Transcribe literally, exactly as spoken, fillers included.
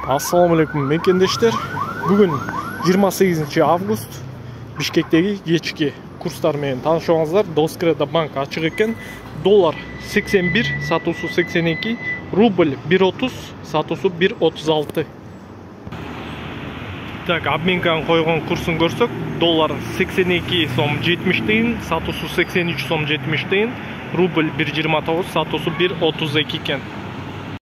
Assalamu alaikum mekendештер. Бүгін жиырма сегизинчи август Бишкектеги кечки курстар менен таанышыңыздар. Доскреда банк ачык экен. Доллар сексен бир, сатуусу сексен эки, рубль бир отуз, сатуусу бир отуз алты. Так, обменканын койгон курсун көрсөк, доллар сексен эки сом жетимиш тыйын, сатуусу сексен үч сом жетимиш тыйын, рубль бир жыйырма тогуз, сатуусу бир отуз эки экен.